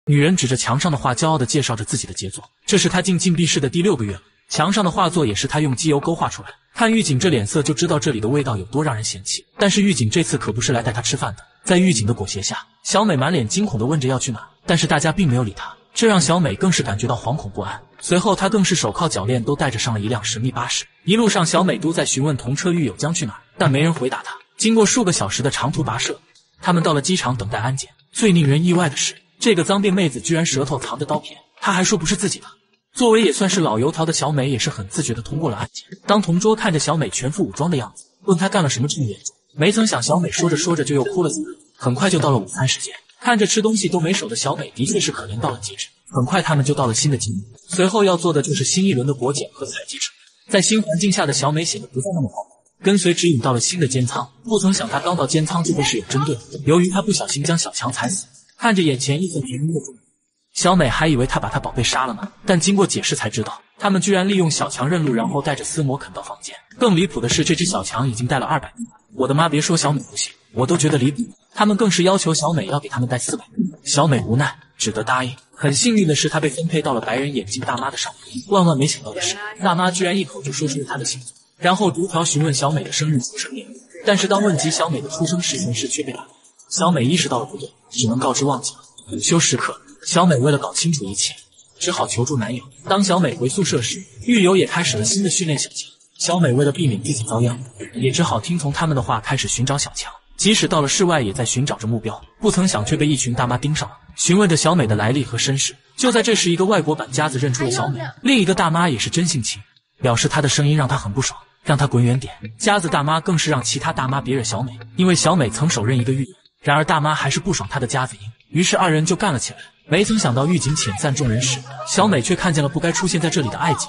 女人指着墙上的画，骄傲地介绍着自己的杰作。这是她进禁闭室的第6个月了，墙上的画作也是她用机油勾画出来的。看狱警这脸色就知道这里的味道有多让人嫌弃。但是狱警这次可不是来带她吃饭的。在狱警的裹挟下，小美满脸惊恐地问着要去哪，但是大家并没有理她，这让小美更是感觉到惶恐不安。随后她更是手铐脚链都带着上了一辆神秘巴士。一路上小美都在询问同车狱友将去哪，但没人回答她。经过数个小时的长途跋涉，他们到了机场等待安检。最令人意外的是，这个脏辫妹子居然舌头藏着刀片，她还说不是自己的。作为也算是老油条的小美也是很自觉地通过了安检。当同桌看着小美全副武装的样子，问她干了什么这么严重，没曾想小美说着说着就又哭了起来。很快就到了午餐时间，看着吃东西都没手的小美的确是可怜到了极致。很快他们就到了新的监狱，随后要做的就是新一轮的国检和采集程序。在新环境下的小美显得不再那么惶恐，跟随指引到了新的监仓。不曾想她刚到监仓就被室友针对了，由于她不小心将小强踩死。看着眼前一盒甜蜜的重，小美还以为他把她宝贝杀了呢，但经过解释才知道，他们居然利用小强认路，然后带着斯摩肯到房间。更离谱的是，这只小强已经带了200个。我的妈，别说小美不信，我都觉得离谱。他们更是要求小美要给他们带400个。小美无奈只得答应。很幸运的是，她被分配到了白人眼镜大妈的上面。万万没想到的是，大妈居然一口就说出了她的姓名，然后逐条询问小美的生日、出生年。但是当问及小美的出生时间时，却被打断。小美意识到了不对，只能告知忘记了。午休时刻，小美为了搞清楚一切，只好求助男友。当小美回宿舍时，狱友也开始了新的训练小强。小美为了避免自己遭殃，也只好听从他们的话，开始寻找小强。即使到了室外，也在寻找着目标。不曾想却被一群大妈盯上了，询问着小美的来历和身世。就在这时，一个外国版夹子认出了小美，另一个大妈也是真性情，表示她的声音让她很不爽，让她滚远点。夹子大妈更是让其他大妈别惹小美，因为小美曾手刃一个狱友。然而大妈还是不爽她的夹子音，于是2人就干了起来。没曾想到狱警遣散众人时，小美却看见了不该出现在这里的爱姐。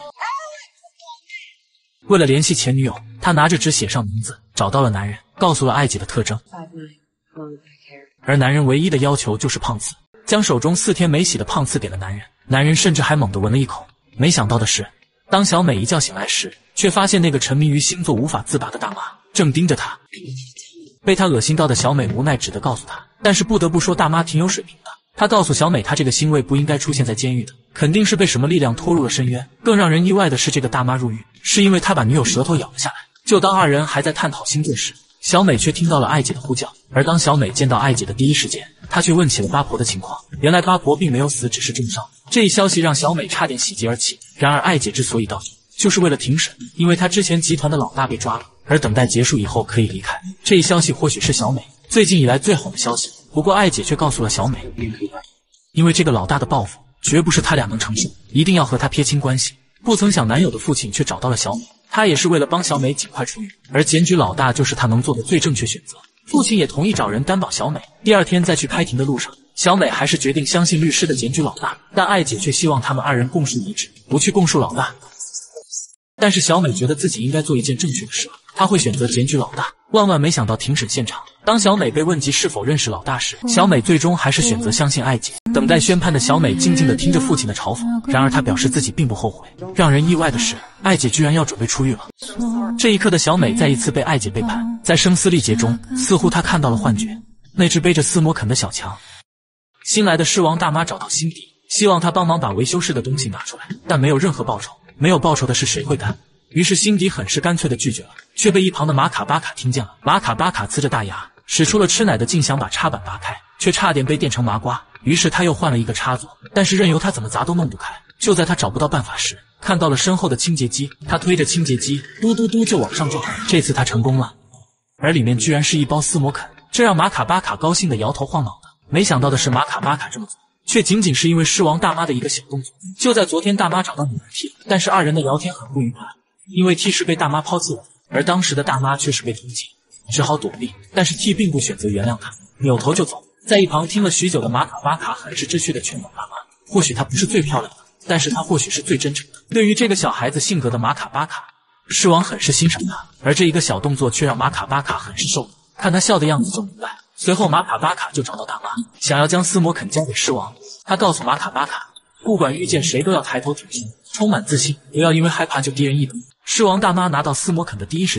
为了联系前女友，她拿着纸写上名字，找到了男人，告诉了爱姐的特征。而男人唯一的要求就是胖次，将手中4天没洗的胖次给了男人。男人甚至还猛地闻了一口。没想到的是，当小美一觉醒来时，却发现那个沉迷于星座无法自拔的大妈正盯着她。被她恶心到的小美无奈只得告诉她，但是不得不说大妈挺有水平的。她告诉小美，她这个腥味不应该出现在监狱的，肯定是被什么力量拖入了深渊。更让人意外的是，这个大妈入狱是因为她把女友舌头咬了下来。就当2人还在探讨星座时，小美却听到了爱姐的呼叫。而当小美见到爱姐的第一时间，她却问起了八婆的情况。原来八婆并没有死，只是重伤。这一消息让小美差点喜极而泣。然而爱姐之所以到这，就是为了庭审，因为她之前集团的老大被抓了，而等待结束以后可以离开。这一消息或许是小美最近以来最好的消息。不过爱姐却告诉了小美，因为这个老大的报复绝不是他俩能承受，一定要和他撇清关系。不曾想男友的父亲却找到了小美，他也是为了帮小美尽快出狱，而检举老大就是他能做的最正确选择。父亲也同意找人担保小美。第2天在去开庭的路上，小美还是决定相信律师的检举老大，但爱姐却希望他们2人供述一致，不去供述老大。但是小美觉得自己应该做一件正确的事，她会选择检举老大。万万没想到，庭审现场，当小美被问及是否认识老大时，小美最终还是选择相信爱姐。等待宣判的小美静静地听着父亲的嘲讽，然而她表示自己并不后悔。让人意外的是，爱姐居然要准备出狱了。这一刻的小美再一次被爱姐背叛，在声嘶力竭中，似乎她看到了幻觉，那只背着斯摩肯的小强。新来的狮王大妈找到辛迪，希望他帮忙把维修室的东西拿出来，但没有任何报酬。没有报酬的事谁会干？于是辛迪很是干脆地拒绝了，却被一旁的马卡巴卡听见了。马卡巴卡呲着大牙，使出了吃奶的劲，想把插板拔开，却差点被电成麻瓜。于是他又换了一个插座，但是任由他怎么砸都弄不开。就在他找不到办法时，看到了身后的清洁机，他推着清洁机嘟嘟嘟就往上撞。这次他成功了，而里面居然是一包斯摩肯，这让马卡巴卡高兴得摇头晃脑的。没想到的是，马卡巴卡这么做却仅仅是因为狮王大妈的一个小动作。就在昨天，大妈找到女儿 T， 但是2人的聊天很不愉快，因为 T 是被大妈抛弃了，而当时的大妈却是被通缉，只好躲避。但是 T 并不选择原谅他，扭头就走。在一旁听了许久的马卡巴卡很是知趣的劝导大妈，或许她不是最漂亮的，但是她或许是最真诚的。对于这个小孩子性格的马卡巴卡，狮王很是欣赏他，而这一个小动作却让马卡巴卡很是受用。看他笑的样子就明白。随后马卡巴卡就找到大妈，想要将斯摩肯交给狮王。他告诉马卡巴卡，不管遇见谁都要抬头挺胸，充满自信，不要因为害怕就低人一等。狮王大妈拿到斯摩肯的第一时间，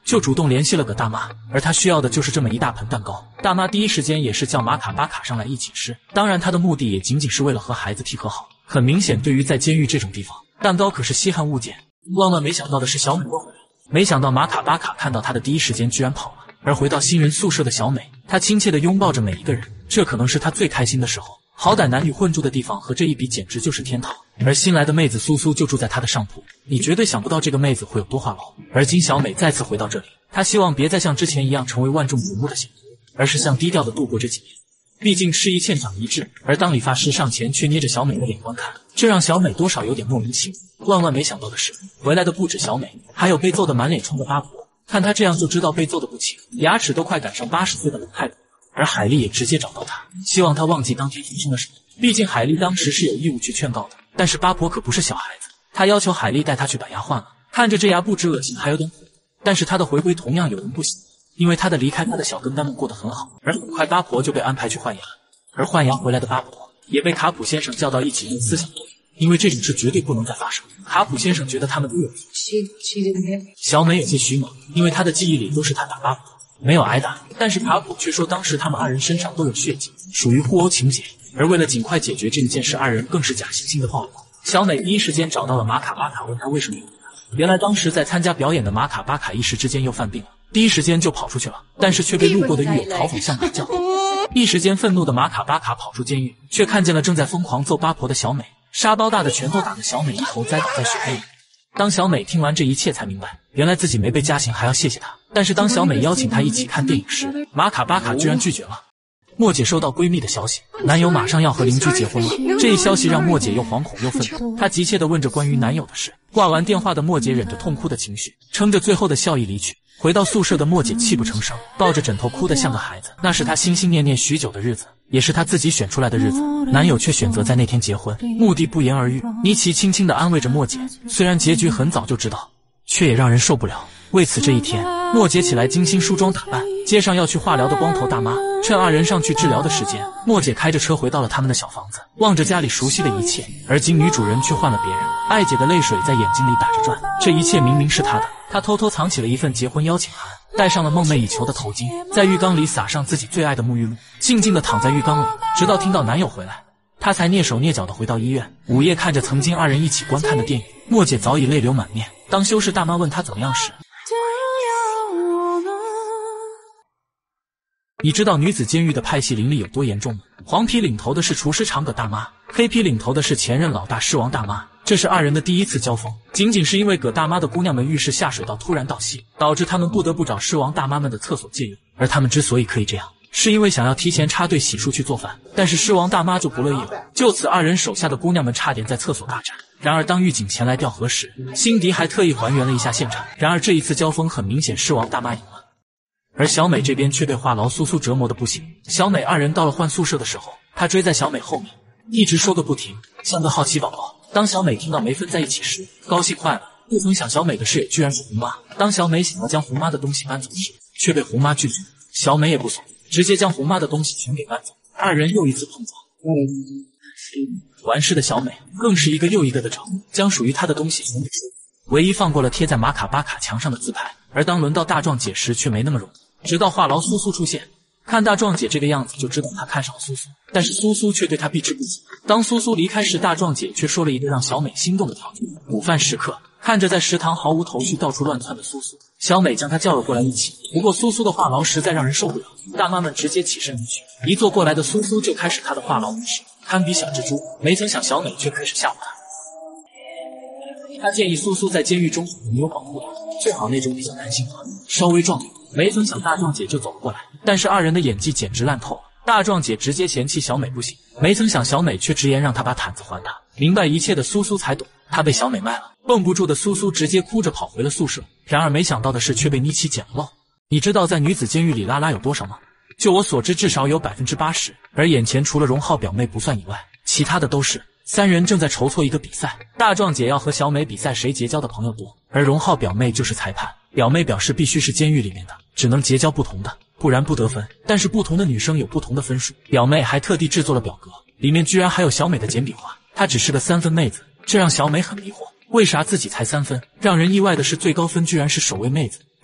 就主动联系了葛大妈，而她需要的就是这么一大盆蛋糕。大妈第一时间也是叫马卡巴卡上来一起吃，当然她的目的也仅仅是为了和孩子替和好。很明显，对于在监狱这种地方，蛋糕可是稀罕物件。万万没想到的是，小美又回来了。没想到马卡巴卡看到她的第一时间居然跑了。而回到新人宿舍的小美，她亲切地拥抱着每一个人，这可能是她最开心的时候。好歹男女混住的地方和这一比简直就是天堂。而新来的妹子苏苏就住在她的上铺，你绝对想不到这个妹子会有多话痨。而今小美再次回到这里，她希望别再像之前一样成为万众瞩目的显族，而是像低调地度过这几年。毕竟事宜欠长一致，而当理发师上前却捏着小美的脸观看，这让小美多少有点莫名其妙。万万没想到的是，回来的不止小美，还有被揍得满脸疮的八婆。看她这样就知道被揍得不轻，牙齿都快赶上80岁的老太婆。而海莉也直接找到她，希望她忘记当天发生了什么。毕竟海莉当时是有义务去劝告的，但是八婆可不是小孩子，她要求海莉带她去把牙换了。看着这牙不止恶心还有点苦，但是她的回归同样有人不喜。因为他的离开，他的小跟班们过得很好，而很快八婆就被安排去换牙，而换牙回来的八婆也被卡普先生叫到一起论思想教育，因为这种事绝对不能再发生。卡普先生觉得他们都有错。小美有些虚猛，因为她的记忆里都是他打八婆，没有挨打，但是卡普却说当时他们二人身上都有血迹，属于互殴情节。而为了尽快解决这件事，二人更是假惺惺的报复。小美第一时间找到了马卡巴卡，问他为什么有他。原来当时在参加表演的马卡巴卡一时之间又犯病了，第一时间就跑出去了，但是却被路过的狱友嘲讽像马叫。一时间愤怒的马卡巴卡跑出监狱，却看见了正在疯狂揍八婆的小美，沙包大的拳头打得小美一头栽倒在血里。当小美听完这一切才明白，原来自己没被加刑还要谢谢他。但是当小美邀请他一起看电影时，马卡巴卡居然拒绝了。莫姐收到闺蜜的消息，男友马上要和邻居结婚了。这一消息让莫姐又惶恐又愤怒，她急切地问着关于男友的事。挂完电话的莫姐忍着痛哭的情绪，撑着最后的笑意离去。回到宿舍的莫姐泣不成声，抱着枕头哭得像个孩子。那是她心心念念许久的日子，也是她自己选出来的日子。男友却选择在那天结婚，目的不言而喻。尼奇轻轻地安慰着莫姐，虽然结局很早就知道，却也让人受不了。为此这一天，莫姐起来精心梳妆打扮，街上要去化疗的光头大妈趁二人上去治疗的时间，莫姐开着车回到了他们的小房子，望着家里熟悉的一切。而今女主人却换了别人，爱姐的泪水在眼睛里打着转，这一切明明是她的。她偷偷藏起了一份结婚邀请函，戴上了梦寐以求的头巾，在浴缸里撒上自己最爱的沐浴露，静静地躺在浴缸里，直到听到男友回来，她才蹑手蹑脚地回到医院。午夜看着曾经二人一起观看的电影，莫姐早已泪流满面。当修士大妈问她怎么样时，你知道女子监狱的派系林立有多严重吗？黄皮领头的是厨师长葛大妈，黑皮领头的是前任老大狮王大妈。这是二人的第一次交锋，仅仅是因为葛大妈的姑娘们浴室下水道突然盗气，导致他们不得不找狮王大妈们的厕所借用。而他们之所以可以这样，是因为想要提前插队洗漱去做饭，但是狮王大妈就不乐意了。就此二人手下的姑娘们差点在厕所大战。然而当狱警前来调核时，辛迪还特意还原了一下现场。然而这一次交锋很明显狮王大妈赢了。而小美这边却被话痨苏苏折磨得不行。小美二人到了换宿舍的时候，她追在小美后面，一直说个不停，像个好奇宝宝。当小美听到没分在一起时，高兴坏了。不曾想小美的室友居然是胡妈。当小美想要将胡妈的东西搬走时，却被胡妈拒绝。小美也不怂，直接将胡妈的东西全给搬走。二人又一次碰撞。完事的小美更是一个又一个的找，将属于她的东西全给收。唯一放过了贴在马卡巴卡墙上的自拍。而当轮到大壮姐时，却没那么容易。直到话痨苏苏出现，看大壮姐这个样子就知道她看上了苏苏，但是苏苏却对她避之不及。当苏苏离开时，大壮姐却说了一个让小美心动的条件。午饭时刻，看着在食堂毫无头绪到处乱窜的苏苏，小美将她叫了过来一起。不过苏苏的话痨实在让人受不了，大妈们直接起身离去。一坐过来的苏苏就开始她的话痨模式，堪比小蜘蛛。没曾想小美却开始吓唬她。她建议苏苏在监狱中没有保护的，最好那种比较男性化，稍微壮点。没曾想大壮姐就走了过来，但是二人的演技简直烂透了。大壮姐直接嫌弃小美不行，没曾想小美却直言让她把毯子还她。明白一切的苏苏才懂，她被小美卖了。绷不住的苏苏直接哭着跑回了宿舍，然而没想到的是却被妮奇捡了漏。你知道在女子监狱里拉拉有多少吗？就我所知至少有 80%， 而眼前除了荣浩表妹不算以外，其他的都是。三人正在筹措一个比赛，大壮姐要和小美比赛谁结交的朋友多，而荣浩表妹就是裁判。表妹表示必须是监狱里面的，只能结交不同的，不然不得分。但是不同的女生有不同的分数，表妹还特地制作了表格，里面居然还有小美的简笔画。她只是个3分妹子，这让小美很迷惑，为啥自己才3分？让人意外的是最高分居然是首位妹子。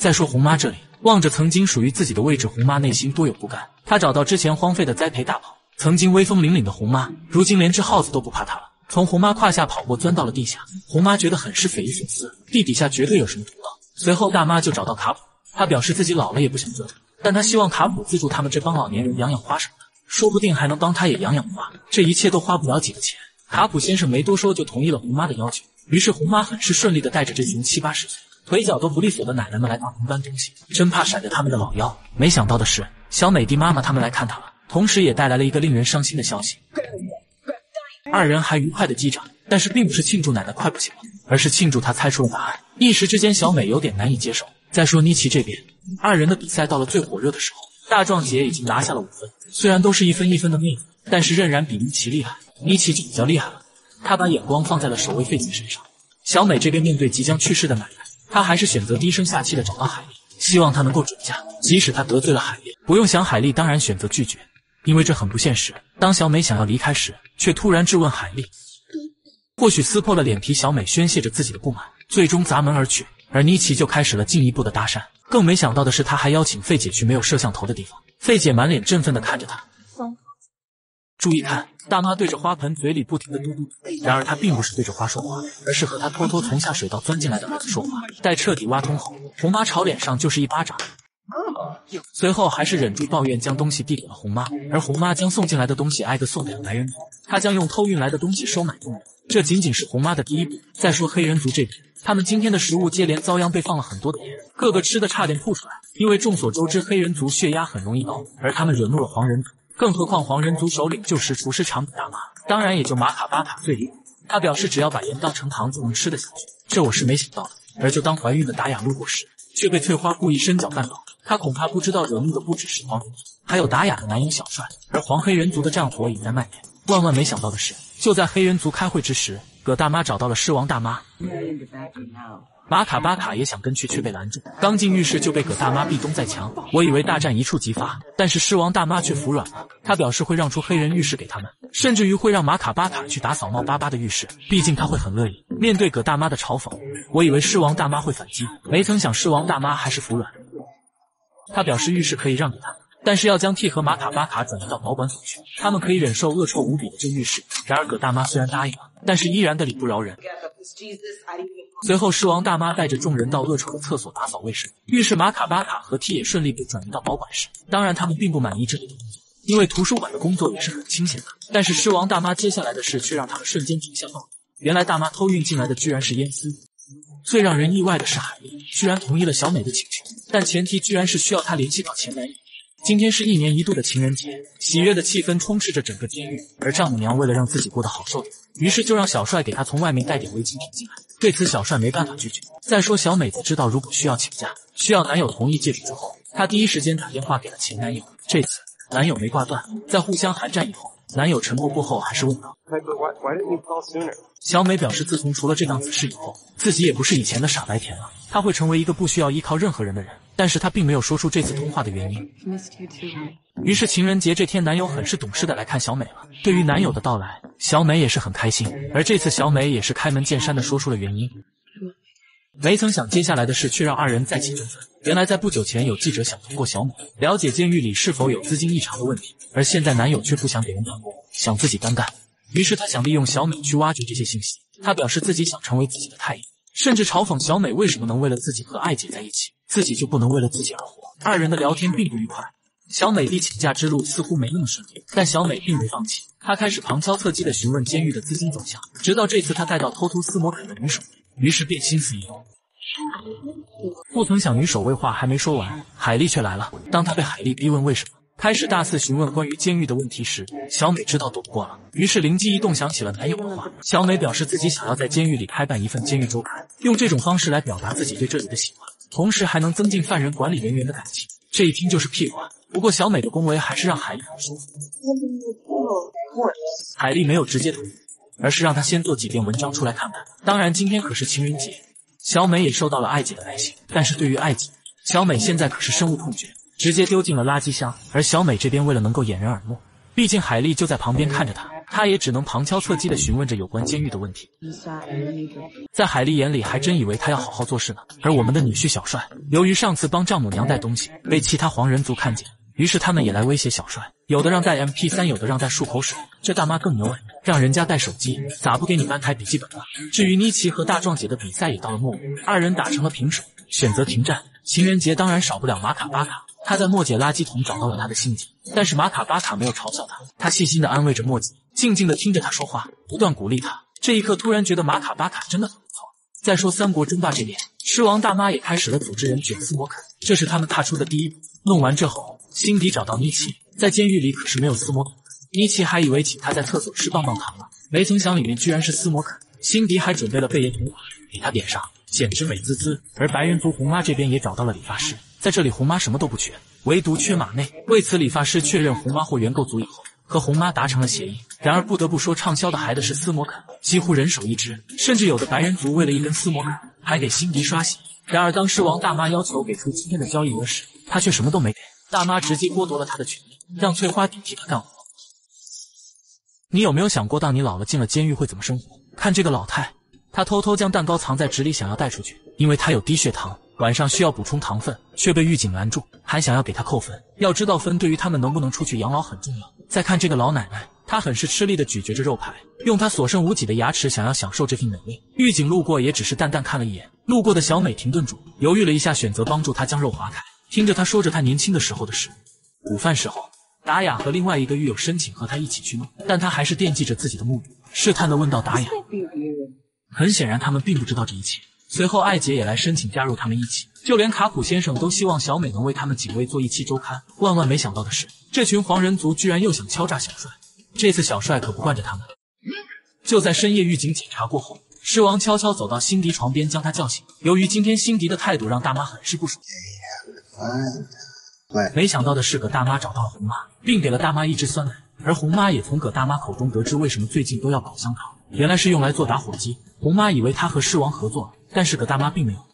再说红妈这里，望着曾经属于自己的位置，红妈内心多有不甘。她找到之前荒废的栽培大炮，曾经威风凛凛的红妈，如今连只耗子都不怕她了。从红妈胯下跑过，钻到了地下。红妈觉得很是匪夷所思，地底下绝对有什么毒道。随后大妈就找到卡普，她表示自己老了也不想折腾，但她希望卡普资助他们这帮老年人养养花什么的，说不定还能帮她也养养花。这一切都花不了几个钱。卡普先生没多说就同意了红妈的要求，于是红妈很是顺利的带着这群70、80岁、腿脚都不利索的奶奶们来大棚搬东西，真怕闪着他们的老腰。没想到的是，小美的妈妈他们来看她了，同时也带来了一个令人伤心的消息。二人还愉快的击掌，但是并不是庆祝奶奶快不行了，而是庆祝她猜出了答案。一时之间，小美有点难以接受。再说妮奇这边，二人的比赛到了最火热的时候，大壮姐已经拿下了5分，虽然都是1分1分的妹子，但是仍然比妮奇厉害。妮奇就比较厉害了，她把眼光放在了守卫费姐身上。小美这边面对即将去世的奶奶，她还是选择低声下气的找到海莉，希望她能够准嫁，即使她得罪了海莉。不用想，海莉当然选择拒绝，因为这很不现实。当小美想要离开时，却突然质问海莉。或许撕破了脸皮，小美宣泄着自己的不满，最终砸门而去。而妮奇就开始了进一步的搭讪。更没想到的是，她还邀请费姐去没有摄像头的地方。费姐满脸振奋地看着她。注意看，大妈对着花盆嘴里不停地嘟嘟。然而她并不是对着花说话，而是和她偷偷从下水道钻进来的儿子说话。待彻底挖通后，红妈朝脸上就是一巴掌。随后还是忍住抱怨，将东西递给了红妈，而红妈将送进来的东西挨个送给了白人族。她将用偷运来的东西收买众人，这仅仅是红妈的第一步。再说黑人族这边，他们今天的食物接连遭殃，被放了很多的盐，个个吃的差点吐出来。因为众所周知，黑人族血压很容易高，而他们惹怒了黄人族，更何况黄人族首领就是厨师长比大妈，当然也就马卡巴卡最离谱。他表示只要把盐当成糖就能吃得下去，这我是没想到的。而就当怀孕的达雅路过时，却被翠花故意伸脚绊倒。他恐怕不知道惹怒的不只是黄人族，还有达雅的男友小帅，而黄黑人族的战火已在蔓延。万万没想到的是，就在黑人族开会之时，葛大妈找到了狮王大妈。马卡巴卡也想跟去，却被拦住。刚进浴室就被葛大妈壁咚在墙。我以为大战一触即发，但是狮王大妈却服软了。她表示会让出黑人浴室给他们，甚至于会让马卡巴卡去打扫冒巴巴的浴室，毕竟他会很乐意。面对葛大妈的嘲讽，我以为狮王大妈会反击，没曾想狮王大妈还是服软。他表示浴室可以让给他们，但是要将 T 和马卡巴卡转移到保管所去，他们可以忍受恶臭无比的这浴室。然而葛大妈虽然答应了，但是依然的理不饶人。随后狮王大妈带着众人到恶臭的厕所打扫卫生，浴室马卡巴卡和 T 也顺利被转移到保管室。当然他们并不满意这里的工作，因为图书馆的工作也是很清闲的，但是狮王大妈接下来的事却让他们瞬间停下动。原来大妈偷运进来的居然是烟丝。最让人意外的是，海莉居然同意了小美的请求，但前提居然是需要她联系到前男友。今天是1年1度的情人节，喜悦的气氛充斥着整个监狱，而丈母娘为了让自己过得好受点，于是就让小帅给她从外面带点违禁品进来。对此小帅没办法拒绝。再说小美子知道如果需要请假，需要男友同意戒指之后，她第一时间打电话给了前男友。这次男友没挂断，在互相寒战以后，男友沉默过后还是问道。小美表示自从除了这档子事以后，自己也不是以前的傻白甜了，她会成为一个不需要依靠任何人的人，但是她并没有说出这次通话的原因。于是情人节这天，男友很是懂事的来看小美了。对于男友的到来，小美也是很开心，而这次小美也是开门见山的说出了原因。没曾想接下来的事却让二人再起争论。原来在不久前有记者想通过小美了解监狱里是否有资金异常的问题，而现在男友却不想给人当工，想自己单干。于是他想利用小美去挖掘这些信息。他表示自己想成为自己的太阳，甚至嘲讽小美为什么能为了自己和爱姐在一起，自己就不能为了自己而活。二人的聊天并不愉快，小美的请假之路似乎没那么顺利，但小美并没放弃。她开始旁敲侧击地询问监狱的资金走向，直到这次她带到偷撕摩肯的女守卫，于是便心思一动。不曾想女守卫话还没说完，海莉却来了。当她被海莉逼问为什么，开始大肆询问关于监狱的问题时，小美知道躲不过了，于是灵机一动想起了男友的话。小美表示自己想要在监狱里开办一份监狱周刊，用这种方式来表达自己对这里的喜欢，同时还能增进犯人管理人员的感情。这一听就是屁话，不过小美的恭维还是让海莉很舒服。海莉没有直接同意，而是让她先做几篇文章出来看看。当然今天可是情人节，小美也收到了爱姐的来信，但是对于爱姐，小美现在可是深恶痛绝，直接丢进了垃圾箱。而小美这边为了能够掩人耳目，毕竟海莉就在旁边看着她， 他也只能旁敲侧击地询问着有关监狱的问题。在海莉眼里，还真以为他要好好做事呢。而我们的女婿小帅，由于上次帮丈母娘带东西被其他黄人族看见，于是他们也来威胁小帅，有的让带 MP3，有的让带漱口水。这大妈更牛哎，让人家带手机，咋不给你搬台笔记本了？至于妮奇和大壮姐的比赛也到了末尾，二人打成了平手，选择停战。情人节当然少不了马卡巴卡，他在莫姐垃圾桶找到了他的心结，但是马卡巴卡没有嘲笑他，他细心地安慰着莫姐，静静地听着他说话，不断鼓励他。这一刻突然觉得马卡巴卡真的很不错。再说三国争霸这边，狮王大妈也开始了组织人卷斯摩肯，这是他们踏出的第一步。弄完这后，辛迪找到妮奇，在监狱里可是没有斯摩肯，妮奇还以为请他在厕所吃棒棒糖了，没曾想里面居然是斯摩肯。辛迪还准备了贝叶同款给他点上，简直美滋滋。而白人族红妈这边也找到了理发师，在这里红妈什么都不缺，唯独缺马内。为此理发师确认红妈货源够足以后，和红妈达成了协议。然而不得不说，畅销的还得是斯摩肯，几乎人手一支，甚至有的白人族为了一根斯摩肯还给辛迪刷洗。然而当狮王大妈要求给出今天的交易额时，他却什么都没给，大妈直接剥夺了他的权利，让翠花底替他干活。你有没有想过，当你老了进了监狱会怎么生活？看这个老太，她偷偷将蛋糕藏在纸里，想要带出去，因为她有低血糖，晚上需要补充糖分，却被狱警拦住，还想要给她扣分。要知道分对于他们能不能出去养老很重要。再看这个老奶奶，她很是吃力地咀嚼着肉排，用她所剩无几的牙齿想要享受这份美味。狱警路过也只是淡淡看了一眼，路过的小美停顿住，犹豫了一下，选择帮助她将肉划开，听着她说着她年轻的时候的事。午饭时候，达雅和另外一个狱友申请和他一起去弄，但他还是惦记着自己的目的，试探地问到达雅。很显然他们并不知道这一切。随后艾姐也来申请加入他们一起，就连卡普先生都希望小美能为他们警卫做一期周刊。万万没想到的是，这群黄人族居然又想敲诈小帅，这次小帅可不惯着他们。就在深夜狱警检查过后，狮王悄悄走到辛迪床边将他叫醒。由于今天辛迪的态度让大妈很是不爽，没想到的是，葛大妈找到了红妈，并给了大妈一支酸奶。而红妈也从葛大妈口中得知为什么最近都要搞香肠，原来是用来做打火机。红妈以为她和狮王合作了，但是葛大妈并没有。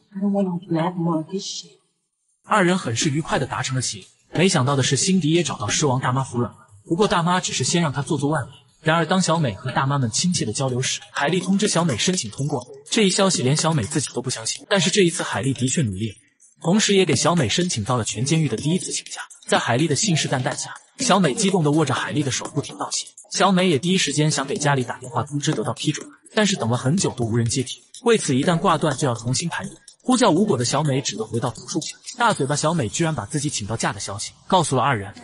二人很是愉快地达成了协议。没想到的是，辛迪也找到狮王大妈服软了，不过大妈只是先让他做外围。然而当小美和大妈们亲切的交流时，海莉通知小美申请通过。这一消息连小美自己都不相信，但是这一次海莉的确努力了，同时也给小美申请到了全监狱的第一次请假。在海莉的信誓旦旦下，小美激动地握着海莉的手不停道谢。小美也第一时间想给家里打电话通知得到批准，但是等了很久都无人接听，为此一旦挂断就要重新排队。呼叫无果的小美只得回到图书馆。大嘴巴小美居然把自己请到假的消息告诉了二人，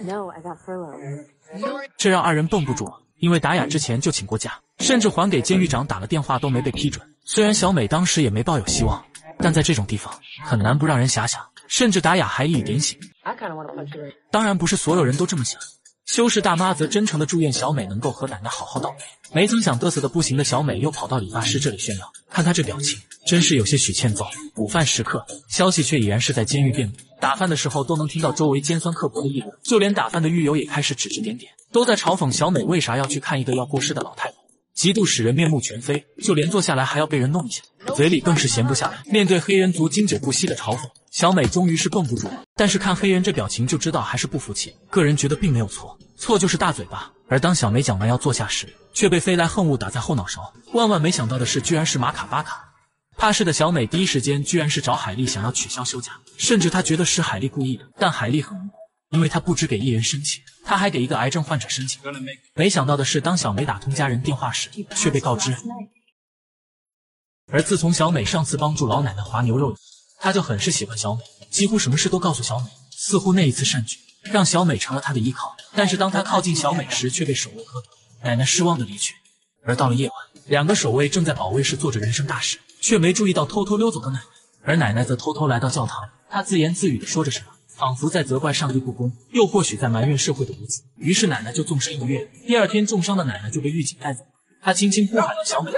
这让二人绷不住了，因为达雅之前就请过假，甚至还给监狱长打了电话都没被批准。虽然小美当时也没抱有希望，但在这种地方很难不让人遐想，甚至达雅还一语点醒。当然不是所有人都这么想，修士大妈则真诚地祝愿小美能够和奶奶好好道别。没曾想嘚瑟的不行的小美又跑到理发师这里炫耀，看她这表情真是有些许欠揍。午饭时刻，消息却已然是在监狱遍布，打饭的时候都能听到周围尖酸刻薄的议论，就连打饭的狱友也开始指指点点，都在嘲讽小美为啥要去看一个要过世的老太婆，极度使人面目全非，就连坐下来还要被人弄一下，嘴里更是闲不下来。面对黑人族经久不息的嘲讽，小美终于是绷不住了，但是看黑人这表情就知道还是不服气。个人觉得并没有错，错就是大嘴巴。而当小美讲完要坐下时，却被飞来横物打在后脑勺。万万没想到的是，居然是马卡巴卡。怕事的小美第一时间居然是找海莉想要取消休假，甚至她觉得是海莉故意的，但海莉很无辜，因为她不只给艺人申请，她还给一个癌症患者申请。没想到的是，当小美打通家人电话时，却被告知。而自从小美上次帮助老奶奶划牛肉以后，她就很是喜欢小美，几乎什么事都告诉小美，似乎那一次善举让小美成了她的依靠。但是当她靠近小美时，却被守卫喝倒，奶奶失望的离去。而到了夜晚，两个守卫正在保卫室做着人生大事，却没注意到偷偷溜走的奶奶。而奶奶则偷偷来到教堂，她自言自语地说着什么，仿佛在责怪上帝不公，又或许在埋怨社会的无知。于是奶奶就纵身一跃，第二天重伤的奶奶就被狱警带走。她轻轻呼喊了小美。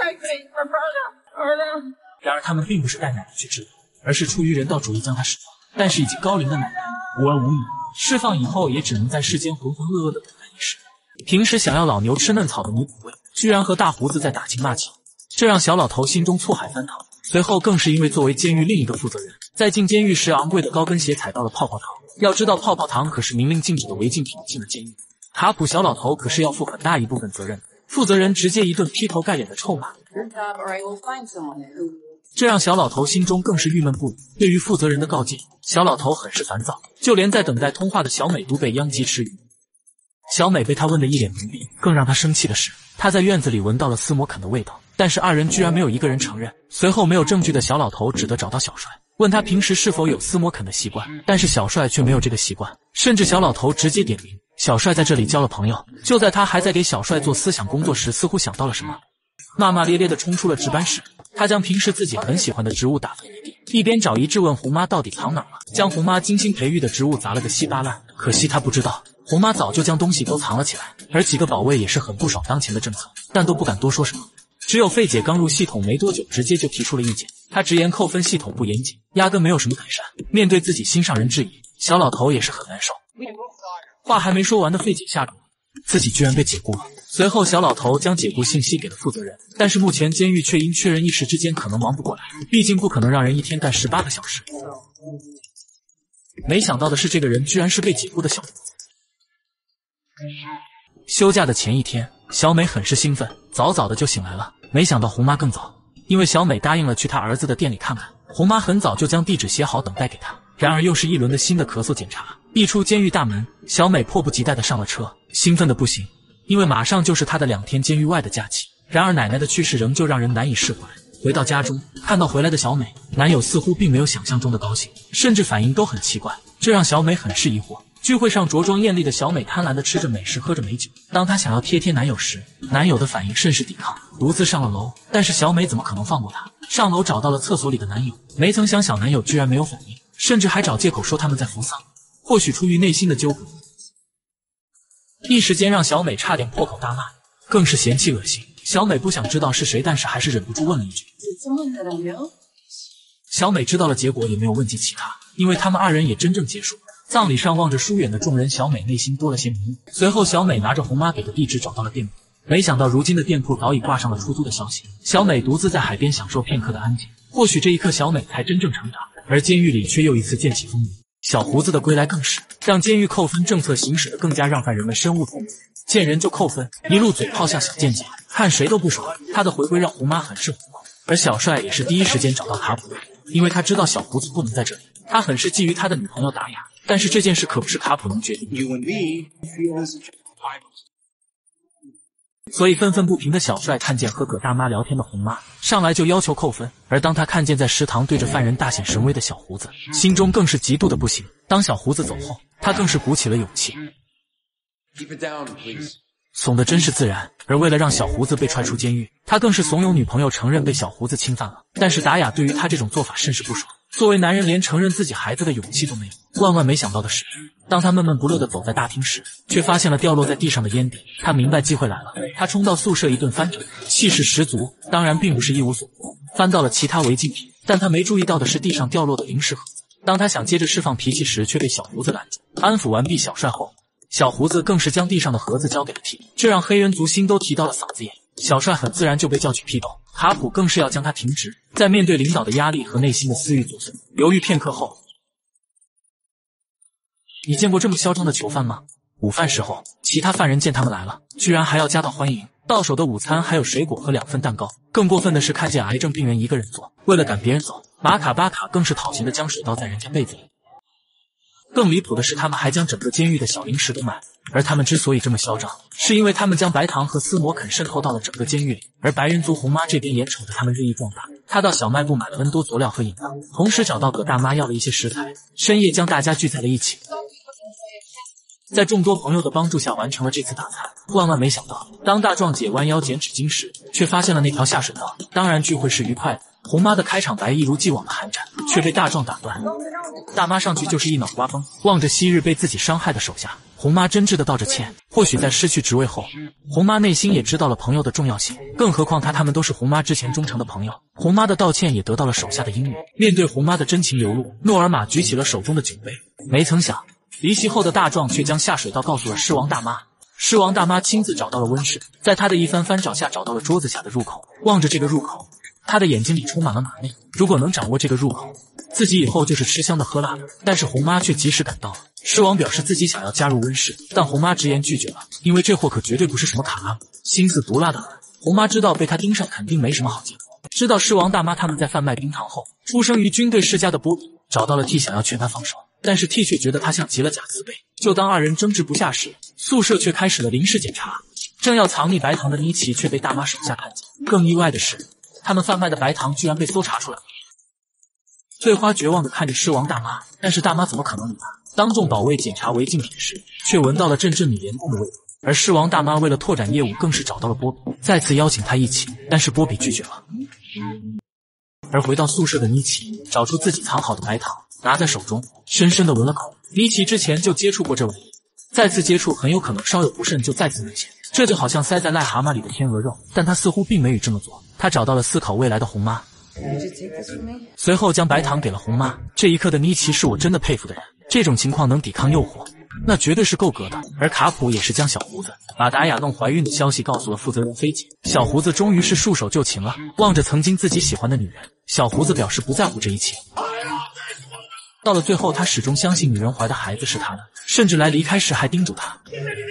然而他们并不是带奶奶去治疗，而是出于人道主义将她释放。但是已经高龄的奶奶无儿无女，释放以后也只能在世间浑浑噩噩的等待一世。平时想要老牛吃嫩草的女捕卫，居然和大胡子在打情骂俏，这让小老头心中醋海翻腾。随后更是因为作为监狱另一个负责人，在进监狱时昂贵的高跟鞋踩到了泡泡糖。要知道泡泡糖可是明令禁止的违禁品，进了监狱，卡普小老头可是要负很大一部分责任的。 负责人直接一顿劈头盖脸的臭骂，这让小老头心中更是郁闷不已。对于负责人的告诫，小老头很是烦躁，就连在等待通话的小美都被殃及池鱼。小美被他问得一脸懵逼，更让他生气的是，他在院子里闻到了斯摩肯的味道，但是二人居然没有一个人承认。随后没有证据的小老头只得找到小帅，问他平时是否有斯摩肯的习惯，但是小帅却没有这个习惯，甚至小老头直接点名小帅在这里交了朋友。就在他还在给小帅做思想工作时，似乎想到了什么，骂骂咧咧地冲出了值班室。他将平时自己很喜欢的植物打翻一地，一边找一质问胡妈到底藏哪了，将胡妈精心培育的植物砸了个稀巴烂。可惜他不知道，胡妈早就将东西都藏了起来，而几个保卫也是很不爽当前的政策，但都不敢多说什么。只有费姐刚入系统没多久，直接就提出了意见，她直言扣分系统不严谨，压根没有什么改善。面对自己心上人质疑，小老头也是很难受。话还没说完的费姐吓住了，自己居然被解雇了。随后小老头将解雇信息给了负责人，但是目前监狱却因缺人一时之间可能忙不过来，毕竟不可能让人一天干18个小时。没想到的是，这个人居然是被解雇的小胡子。休假的前一天，小美很是兴奋，早早的就醒来了。没想到胡妈更早，因为小美答应了去她儿子的店里看看，胡妈很早就将地址写好等待给她。然而又是一轮的新的咳嗽检查，一出监狱大门，小美迫不及待的上了车，兴奋的不行，因为马上就是她的2天监狱外的假期。然而奶奶的去世仍旧让人难以释怀。回到家中，看到回来的小美，男友似乎并没有想象中的高兴，甚至反应都很奇怪，这让小美很是疑惑。聚会上着装艳丽的小美贪婪地吃着美食，喝着美酒。当她想要贴贴男友时，男友的反应甚是抵抗，独自上了楼。但是小美怎么可能放过他？上楼找到了厕所里的男友，没曾想小男友居然没有反应，甚至还找借口说他们在扶丧。或许出于内心的纠葛，一时间让小美差点破口大骂，更是嫌弃恶心。小美不想知道是谁，但是还是忍不住问了一句。小美知道了结果，也没有问及其他，因为他们2人也真正结束了。葬礼上望着疏远的众人，小美内心多了些迷雾。随后小美拿着胡妈给的地址找到了店铺，没想到如今的店铺早已挂上了出租的消息。小美独自在海边享受片刻的安静，或许这一刻小美才真正成长，而监狱里却又一次溅起风云。小胡子的归来更是让监狱扣分政策行使的更加让犯人们深恶痛绝，见人就扣分，一路嘴炮向小贱贱，看谁都不爽。他的回归让胡妈很是惶恐，而小帅也是第一时间找到卡普，因为他知道小胡子不能在这里，他很是觊觎他的女朋友达雅，但是这件事可不是卡普能决定，所以愤愤不平的小帅看见和葛大妈聊天的红妈，上来就要求扣分。而当他看见在食堂对着犯人大显神威的小胡子，心中更是嫉妒的不行。当小胡子走后，他更是鼓起了勇气，怂的真是自然。而为了让小胡子被踹出监狱，他更是怂恿女朋友承认被小胡子侵犯了。但是达雅对于他这种做法甚是不爽，作为男人连承认自己孩子的勇气都没有。万万没想到的是，当他闷闷不乐地走在大厅时，却发现了掉落在地上的烟蒂。他明白机会来了，他冲到宿舍一顿翻找，气势十足，当然并不是一无所获，翻到了其他违禁品。但他没注意到的是地上掉落的零食盒子。当他想接着释放脾气时，却被小胡子拦住。安抚完毕小帅后，小胡子更是将地上的盒子交给了 T， 这让黑人族心都提到了嗓子眼。小帅很自然就被叫去批斗，卡普更是要将他停职。在面对领导的压力和内心的私欲作祟，犹豫片刻后，你见过这么嚣张的囚犯吗？午饭时候，其他犯人见他们来了，居然还要夹道欢迎。到手的午餐还有水果和2份蛋糕。更过分的是，看见癌症病人一个人做，为了赶别人走，马卡巴卡更是讨嫌的将水倒在人家被子里。更离谱的是，他们还将整个监狱的小零食都买了。而他们之所以这么嚣张，是因为他们将白糖和斯摩肯渗透到了整个监狱里。而白人族红妈这边眼瞅着他们日益壮大，她到小卖部买了 N 多佐料和饮料，同时找到葛大妈要了一些食材，深夜将大家聚在了一起，在众多朋友的帮助下完成了这次大餐。万万没想到，当大壮姐弯腰捡纸巾时，却发现了那条下水道。当然聚会是愉快的，红妈的开场白一如既往的寒战，却被大壮打断。大妈上去就是一脑瓜崩，望着昔日被自己伤害的手下，红妈真挚的道着歉。或许在失去职位后，红妈内心也知道了朋友的重要性，更何况他们都是红妈之前忠诚的朋友。红妈的道歉也得到了手下的应允。面对红妈的真情流露，诺尔玛举起了手中的酒杯，没曾想离席后的大壮却将下水道告诉了狮王大妈。狮王大妈亲自找到了温室，在他的一番翻找下找到了桌子下的入口。望着这个入口，他的眼睛里充满了马内。如果能掌握这个入口，自己以后就是吃香的喝辣的。但是红妈却及时赶到了， 狮王表示自己想要加入温室，但红妈直言拒绝了，因为这货可绝对不是什么卡拉姆，心思毒辣的很。红妈知道被他盯上肯定没什么好结果，知道狮王大妈他们在贩卖冰糖后，出生于军队世家的波比找到了 T 想要劝他放手，但是 T 却觉得他像极了假慈悲。就当二人争执不下时，宿舍却开始了临时检查。正要藏匿白糖的妮奇却被大妈手下看见，更意外的是，他们贩卖的白糖居然被搜查出来了。翠花绝望地看着狮王大妈，但是大妈怎么可能理他？当众保卫检查违禁品时，却闻到了阵阵米莲宫的味道。而狮王大妈为了拓展业务，更是找到了波比，再次邀请他一起，但是波比拒绝了。而回到宿舍的妮奇找出自己藏好的白糖，拿在手中，深深地闻了口。妮奇之前就接触过这玩意，再次接触很有可能稍有不慎就再次沦陷。这就好像塞在癞蛤蟆里的天鹅肉，但他似乎并没有这么做。他找到了思考未来的红妈，随后将白糖给了红妈。这一刻的妮奇是我真的佩服的人，这种情况能抵抗诱惑，那绝对是够格的。而卡普也是将小胡子把达雅弄怀孕的消息告诉了负责人菲姐，小胡子终于是束手就擒了。望着曾经自己喜欢的女人，小胡子表示不在乎这一切。到了最后，他始终相信女人怀的孩子是他的，甚至来离开时还叮嘱他。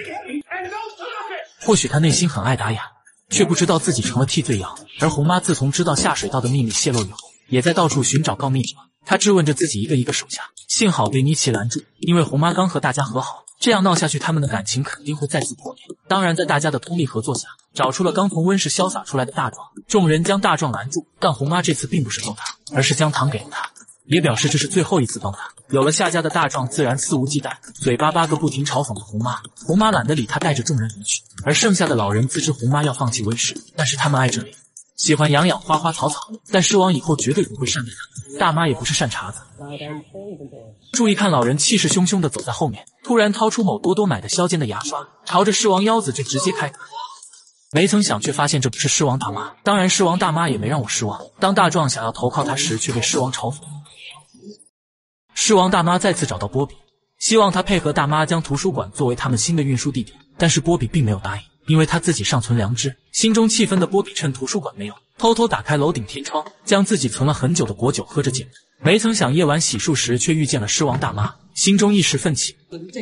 或许他内心很爱达雅，却不知道自己成了替罪羊。而红妈自从知道下水道的秘密泄露以后，也在到处寻找告密者。她质问着自己一个一个手下，幸好被妮奇拦住，因为红妈刚和大家和好，这样闹下去他们的感情肯定会再次破裂。当然在大家的通力合作下，找出了刚从温室潇洒出来的大壮，众人将大壮拦住，但红妈这次并不是揍他，而是将糖给了他，也表示这是最后一次帮他。有了下家的大壮自然肆无忌惮，嘴巴巴个不停嘲讽着红妈。红妈懒得理他，带着众人离去。而剩下的老人自知红妈要放弃温室，但是他们爱这里，喜欢养养花花草草，但狮王以后绝对不会善待他们。大妈也不是善茬子。注意看，老人气势汹汹地走在后面，突然掏出某多多买的削尖的牙刷，朝着狮王腰子就直接开打。没曾想却发现这不是狮王大妈，当然狮王大妈也没让我失望。当大壮想要投靠他时，却被狮王嘲讽。狮王大妈再次找到波比，希望他配合大妈将图书馆作为他们新的运输地点，但是波比并没有答应，因为他自己尚存良知。心中气愤的波比趁图书馆没有，偷偷打开楼顶天窗，将自己存了很久的果酒喝着解闷。没曾想夜晚洗漱时却遇见了狮王大妈，心中一时奋起，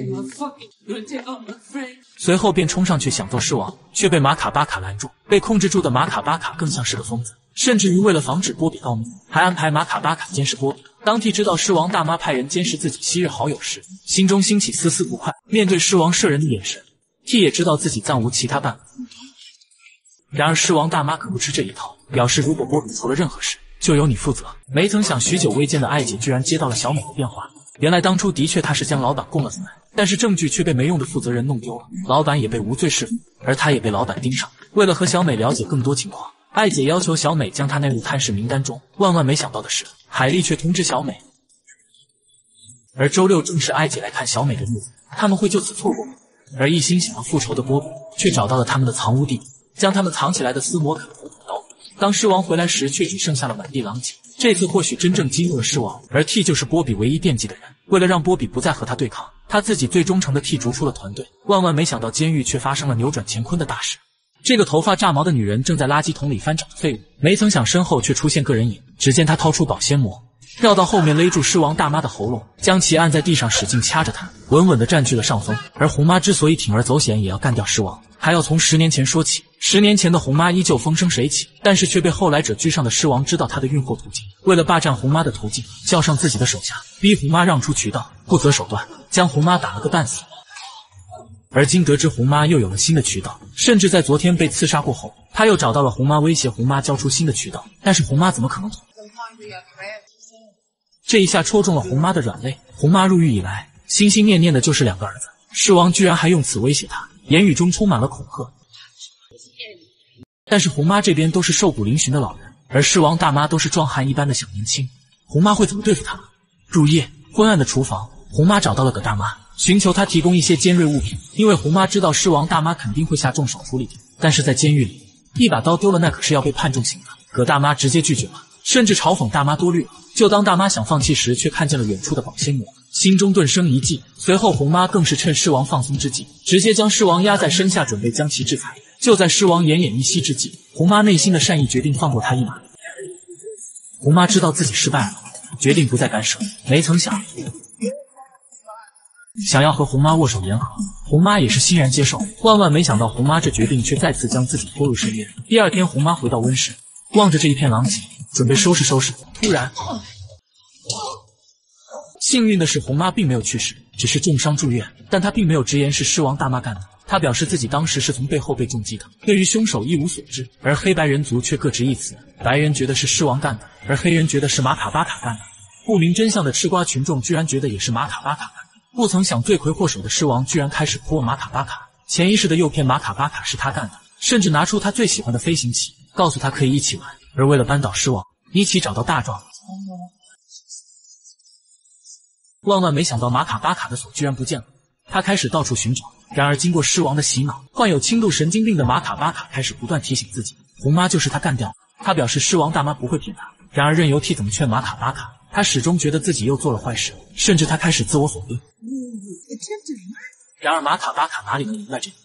随后便冲上去想揍狮王，却被马卡巴卡拦住。被控制住的马卡巴卡更像是个疯子，甚至于为了防止波比告密，还安排马卡巴卡监视波比。当 T 知道狮王大妈派人监视自己昔日好友时，心中兴起丝丝不快。面对狮王射人的眼神， T 也知道自己暂无其他办法。然而狮王大妈可不吃这一套，表示如果波比做了任何事，就由你负责。没曾想许久未见的艾姐居然接到了小美的电话，原来当初的确她是将老板供了出来，但是证据却被没用的负责人弄丢了，老板也被无罪释放，而她也被老板盯上。为了和小美了解更多情况，艾姐要求小美将她纳入探视名单中。万万没想到的是，海莉却通知小美，而周六正是艾姐来看小美的日子，他们会就此错过吗？而一心想要复仇的波比却找到了他们的藏污地点，将他们藏起来的撕膜啃得火刀。当狮王回来时，却只剩下了满地狼藉。这次或许真正激怒了狮王，而 T 就是波比唯一惦记的人。为了让波比不再和他对抗，他自己最忠诚的 T 逐出了团队。万万没想到，监狱却发生了扭转乾坤的大事。这个头发炸毛的女人正在垃圾桶里翻找废物，没曾想身后却出现个人影。只见她掏出保鲜膜，绕到后面勒住狮王大妈的喉咙，将其按在地上使劲掐着她，稳稳地占据了上风。而红妈之所以铤而走险也要干掉狮王，还要从10年前说起。10年前的红妈依旧风生水起，但是却被后来者居上的狮王知道她的运货途径。为了霸占红妈的途径，叫上自己的手下，逼红妈让出渠道，不择手段将红妈打了个半死。而今得知红妈又有了新的渠道，甚至在昨天被刺杀过后，他又找到了红妈，威胁红妈交出新的渠道，但是红妈怎么可能同意？这一下戳中了红妈的软肋。红妈入狱以来，心心念念的就是2个儿子，狮王居然还用此威胁她，言语中充满了恐吓。但是红妈这边都是瘦骨嶙峋的老人，而狮王大妈都是壮汉一般的小年轻，红妈会怎么对付他们？入夜，昏暗的厨房，红妈找到了葛大妈，寻求她提供一些尖锐物品，因为红妈知道狮王大妈肯定会下重手处理的。但是在监狱里，一把刀丢了那可是要被判重刑的。葛大妈直接拒绝了，甚至嘲讽大妈多虑了。就当大妈想放弃时，却看见了远处的保鲜膜，心中顿生一计。随后红妈更是趁狮王放松之际，直接将狮王压在身下，准备将其制裁。就在狮王奄奄一息之际，红妈内心的善意决定放过他一马。红妈知道自己失败了，决定不再干涉。没曾想想要和红妈握手言和。红妈也是欣然接受，万万没想到红妈这决定却再次将自己拖入深渊。第二天，红妈回到温室，望着这一片狼藉，准备收拾收拾。突然，幸运的是，红妈并没有去世，只是重伤住院，但她并没有直言是狮王大妈干的。她表示自己当时是从背后被重击的，对于凶手一无所知。而黑白人族却各执一词，白人觉得是狮王干的，而黑人觉得是马卡巴卡干的。不明真相的吃瓜群众居然觉得也是马卡巴卡干的，不曾想罪魁祸首的狮王居然开始泼马卡巴卡，潜意识的诱骗马卡巴卡是他干的，甚至拿出他最喜欢的飞行器，告诉他可以一起玩。而为了扳倒狮王，一起找到大壮。万万没想到马卡巴卡的锁居然不见了，他开始到处寻找。然而经过狮王的洗脑，患有轻度神经病的马卡巴卡开始不断提醒自己，红妈就是他干掉的。他表示狮王大妈不会骗他，然而任由 T 怎么劝马卡巴卡，他始终觉得自己又做了坏事，甚至他开始自我否定。然而马卡巴卡哪里能明白这个？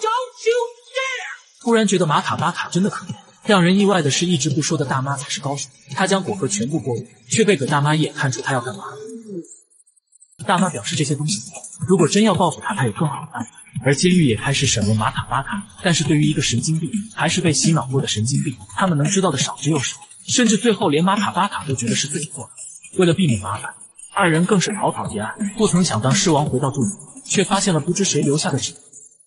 突然觉得马卡巴卡真的可怜。让人意外的是，一直不说的大妈才是高手。他将果核全部剥落，却被葛大妈一眼看出他要干嘛。大妈表示这些东西如果真要报复他，他有更好的办法。而监狱也开始审问马卡巴卡，但是对于一个神经病，还是被洗脑过的神经病，他们能知道的少之又少，甚至最后连马卡巴卡都觉得是自己做的。为了避免麻烦，二人更是草草结案。不曾想，当狮王回到住处，却发现了不知谁留下的纸。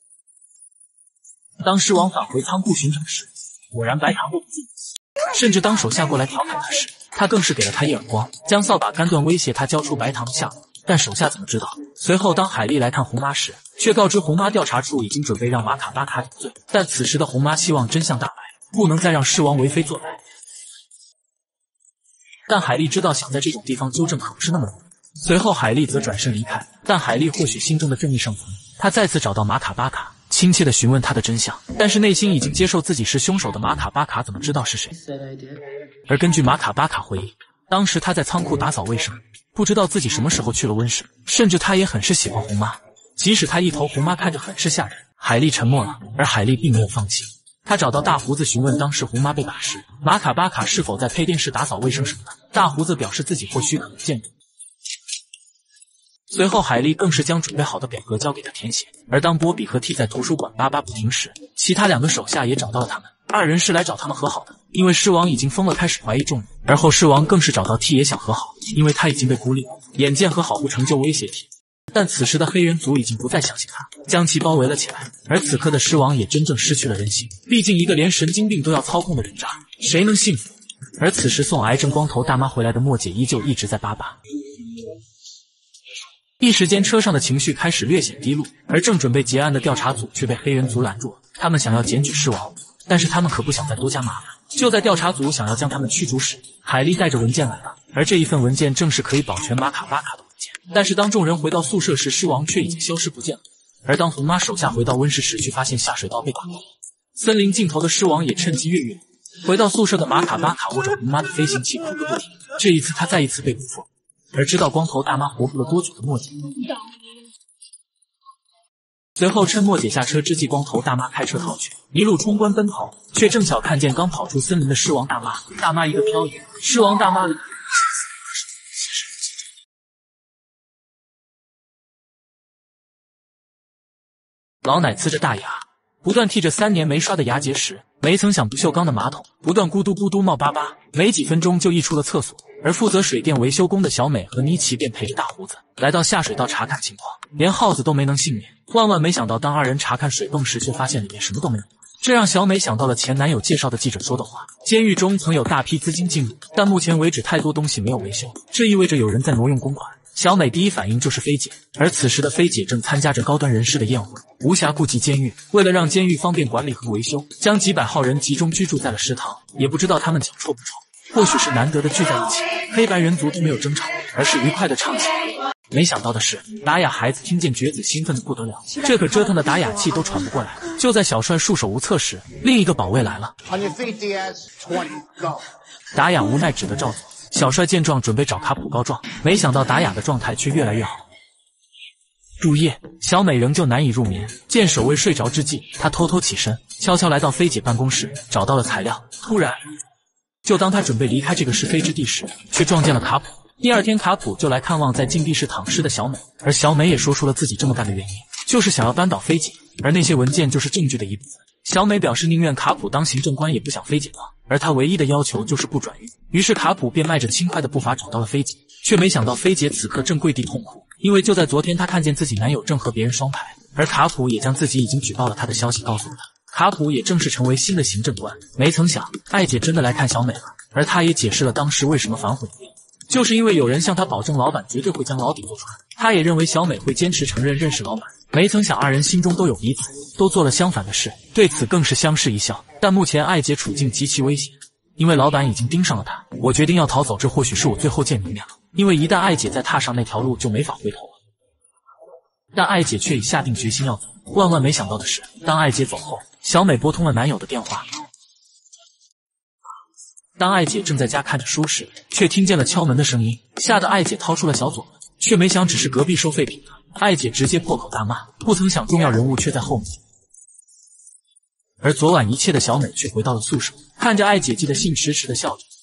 当狮王返回仓库寻找时，果然白糖握不住，甚至当手下过来调侃他时，他更是给了他一耳光，将扫把干断，威胁他交出白糖的下落。但手下怎么知道？随后当海莉来看红妈时，却告知红妈调查处已经准备让马卡巴卡顶罪。但此时的红妈希望真相大白，不能再让狮王为非作歹。但海莉知道想在这种地方纠正可不是那么容易。随后海莉则转身离开，但海莉或许心中的正义尚存，她再次找到马卡巴卡，亲切地询问他的真相。但是内心已经接受自己是凶手的马卡巴卡怎么知道是谁？而根据马卡巴卡回忆，当时他在仓库打扫卫生，不知道自己什么时候去了温室，甚至他也很是喜欢红妈，即使他一头红妈看着很是吓人。海莉沉默了，而海莉并没有放弃。他找到大胡子询问当时红妈被打时，马卡巴卡是否在配电室打扫卫生什么的。大胡子表示自己或许可能见过。随后海莉更是将准备好的表格交给他填写。而当波比和 T 在图书馆叭叭不停时，其他两个手下也找到了他们。二人是来找他们和好的，因为狮王已经疯了，开始怀疑众人。而后狮王更是找到 T 也想和好，因为他已经被孤立，眼见和好不成就威胁 T。但此时的黑人族已经不再相信他，将其包围了起来。而此刻的狮王也真正失去了人性，毕竟一个连神经病都要操控的人渣，谁能信服？而此时送癌症光头大妈回来的莫姐依旧一直在叭叭。一时间车上的情绪开始略显低落，而正准备结案的调查组却被黑人族拦住了。他们想要检举狮王，但是他们可不想再多加麻烦。就在调查组想要将他们驱逐时，海莉带着文件来了，而这一份文件正是可以保全马卡巴卡的文件。但是当众人回到宿舍时，狮王却已经消失不见了。而当红妈手下回到温室时，却发现下水道被打破。森林尽头的狮王也趁机越狱。回到宿舍的马卡巴卡握着红妈的飞行器哭个不停，这一次他再一次被蛊惑。而知道光头大妈活不了多久的莫姐，随后趁莫姐下车之际，光头大妈开车逃去，一路冲关奔跑，却正巧看见刚跑出森林的狮王大妈。大妈一个漂移，狮王大妈老奶呲着大牙，不断剔着3年没刷的牙结石，没曾想不锈钢的马桶不断咕嘟咕嘟冒粑粑，没几分钟就溢出了厕所。而负责水电维修工的小美和妮奇便陪着大胡子来到下水道查看情况，连耗子都没能幸免。万万没想到，当二人查看水泵时，却发现里面什么都没有。这让小美想到了前男友介绍的记者说的话，监狱中曾有大批资金进入，但目前为止太多东西没有维修，这意味着有人在挪用公款。小美第一反应就是菲姐，而此时的菲姐正参加着高端人士的宴会，无暇顾及监狱。为了让监狱方便管理和维修，将几百号人集中居住在了食堂，也不知道他们脚臭不臭。或许是难得的聚在一起，黑白人族都没有争吵，而是愉快的唱起来。没想到的是，达雅孩子听见绝子兴奋的不得了，这可折腾的达雅气都喘不过来。就在小帅束手无策时，另一个保卫来了。达雅无奈只得照做。小帅见状准备找卡普告状，没想到达雅的状态却越来越好。入夜，小美仍旧难以入眠，见守卫睡着之际，她偷偷起身，悄悄来到菲姐办公室，找到了材料。突然，就当他准备离开这个是非之地时，却撞见了卡普。 第二天，卡普就来看望在禁闭室躺尸的小美，而小美也说出了自己这么干的原因，就是想要扳倒菲姐，而那些文件就是证据的一部分。小美表示宁愿卡普当行政官也不想菲姐了，而她唯一的要求就是不转狱。于是卡普便迈着轻快的步伐找到了菲姐，却没想到菲姐此刻正跪地痛哭，因为就在昨天她看见自己男友正和别人双排，而卡普也将自己已经举报了她的消息告诉了她。卡普也正式成为新的行政官。没曾想艾姐真的来看小美了，而她也解释了当时为什么反悔的原因，就是因为有人向她保证老板绝对会将牢底做出来。她也认为小美会坚持承认认识老板，没曾想二人心中都有彼此，都做了相反的事，对此更是相视一笑。但目前艾姐处境极其危险，因为老板已经盯上了她。我决定要逃走，这或许是我最后见你们俩，因为一旦艾姐再踏上那条路就没法回头了。但艾姐却已下定决心要走。万万没想到的是，当艾姐走后，小美拨通了男友的电话。当艾姐正在家看着书时，却听见了敲门的声音，吓得艾姐掏出了小左轮，却没想只是隔壁收废品的。艾姐直接破口大骂，不曾想重要人物却在后面。而昨晚一切的小美却回到了宿舍，看着艾姐寄的信，迟迟的笑着。